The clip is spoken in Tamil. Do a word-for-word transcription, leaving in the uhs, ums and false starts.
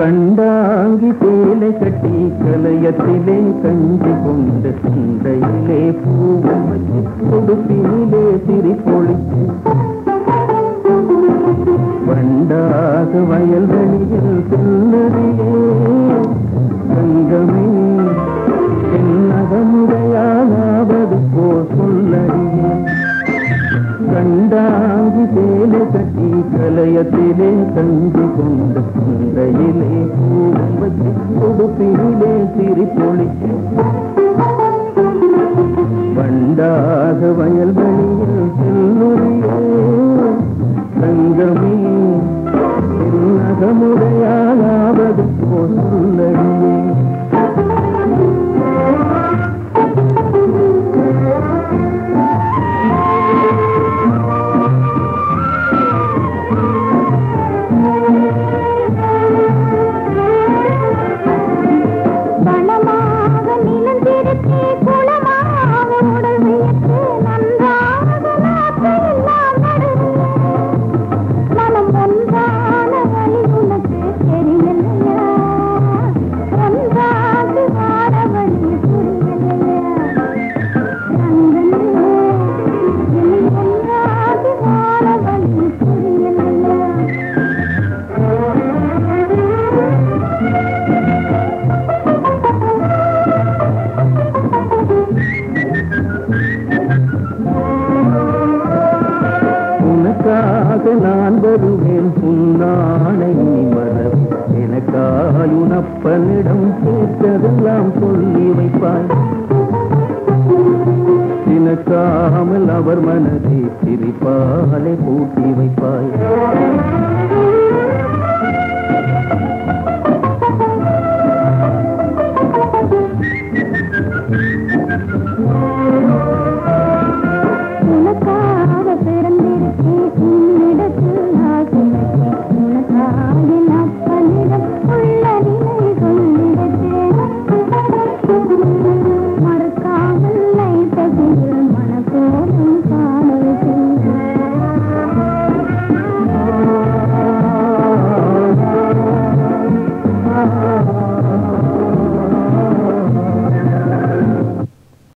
கண்டாங்கி சேலை கட்டி கலையத்திலே கஞ்சி கொண்டு சந்தையிலே பூவும் வச்சு கொடுப்பினிலே சிரிப்பொழிச்சு வண்டாக வயல்வெளியில் செல்லறியே தங்கமே என்னகமுடையாவது போல் சொல்லறியே கண்டாங்கி சேலை கட்டி கலையத்திலே கஞ்சி கொண்டு சந்தையிலே பூவும் வச்சு கொடுப்பினிலே சிரிப்பொழிச்சு வண்டாக வயல்வெளியில் செல்லுறியே தங்கமே என்னகமுடையாவது போல் சொல்லறியே நான் வருவேன் புன்னானை மரபு எனக்காயுனப்பனிடம் கேட்டதெல்லாம் சொல்லி வைப்பாய் தினக்காமல் அவர் மனதை சிரிப்பாலை கூட்டி வைப்பாய்